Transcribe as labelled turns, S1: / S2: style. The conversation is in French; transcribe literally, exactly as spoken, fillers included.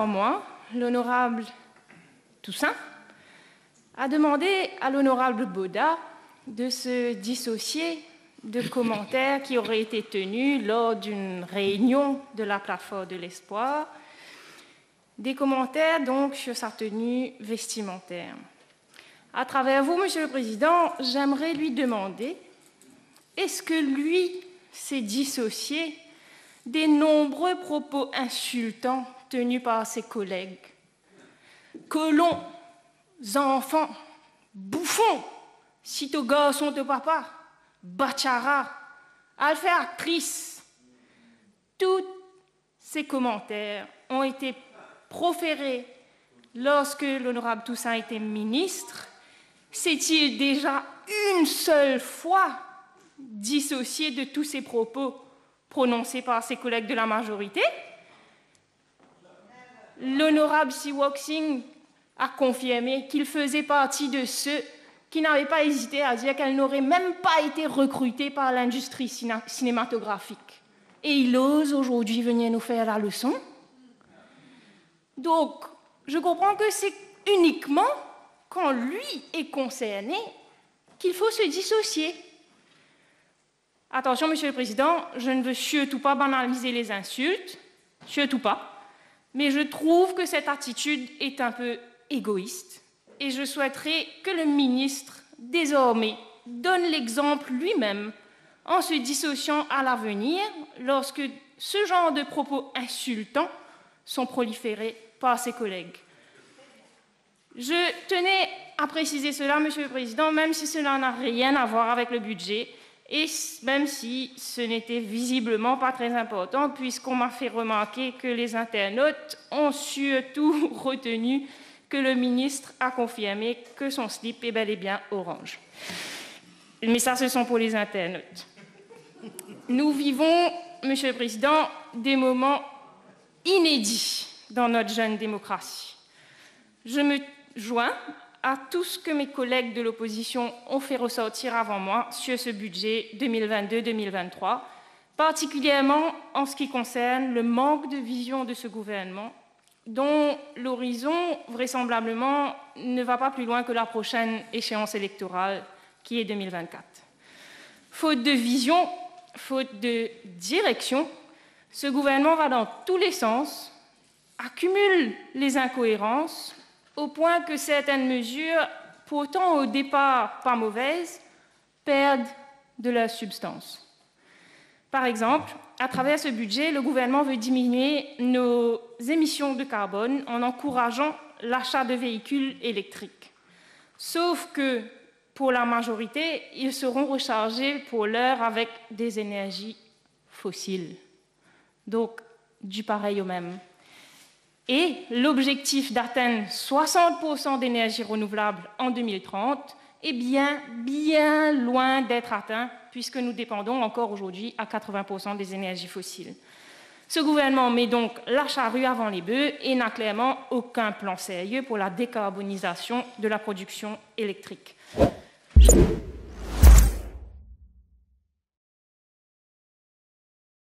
S1: avant moi, l'honorable Toussaint, a demandé à l'honorable Boda de se dissocier de commentaires qui auraient été tenus lors d'une réunion de la plateforme de l'espoir, des commentaires donc sur sa tenue vestimentaire. À travers vous, Monsieur le Président, j'aimerais lui demander, est-ce que lui s'est dissocié des nombreux propos insultants tenus par ses collègues? Colons, enfants, bouffons, sitôt garçon de papa, bachara, alpha actrice. Tous ces commentaires ont été proférés lorsque l'honorable Toussaint était ministre. S'est-il déjà une seule fois dissocié de tous ces propos prononcés par ses collègues de la majorité? L'honorable Siwok Singh a confirmé qu'il faisait partie de ceux qui n'avaient pas hésité à dire qu'elle n'aurait même pas été recrutée par l'industrie cinématographique. Et il ose aujourd'hui venir nous faire la leçon. Donc, je comprends que c'est uniquement quand lui est concerné qu'il faut se dissocier. Attention, Monsieur le Président, je ne veux surtout pas banaliser les insultes, surtout pas, mais je trouve que cette attitude est un peu égoïste et je souhaiterais que le ministre, désormais, donne l'exemple lui-même en se dissociant à l'avenir lorsque ce genre de propos insultants sont proliférés par ses collègues. Je tenais à préciser cela, Monsieur le Président, même si cela n'a rien à voir avec le budget et même si ce n'était visiblement pas très important, puisqu'on m'a fait remarquer que les internautes ont surtout retenu que le ministre a confirmé que son slip est bel et bien orange. Mais ça, ce sont pour les internautes. Nous vivons, Monsieur le Président, des moments inédits dans notre jeune démocratie. Je me joins à tout ce que mes collègues de l'opposition ont fait ressortir avant moi sur ce budget deux mille vingt-deux deux mille vingt-trois, particulièrement en ce qui concerne le manque de vision de ce gouvernement, dont l'horizon, vraisemblablement, ne va pas plus loin que la prochaine échéance électorale, qui est deux mille vingt-quatre. Faute de vision, faute de direction, ce gouvernement va dans tous les sens, accumule les incohérences, au point que certaines mesures, pourtant au départ pas mauvaises, perdent de leur substance. Par exemple, à travers ce budget, le gouvernement veut diminuer nos émissions de carbone en encourageant l'achat de véhicules électriques. Sauf que, pour la majorité, ils seront rechargés pour l'heure avec des énergies fossiles. Donc, du pareil au même. Et l'objectif d'atteindre soixante pour cent d'énergie renouvelable en deux mille trente est bien, bien loin d'être atteint, puisque nous dépendons encore aujourd'hui à quatre-vingts pour cent des énergies fossiles. Ce gouvernement met donc la charrue avant les bœufs et n'a clairement aucun plan sérieux pour la décarbonisation de la production électrique.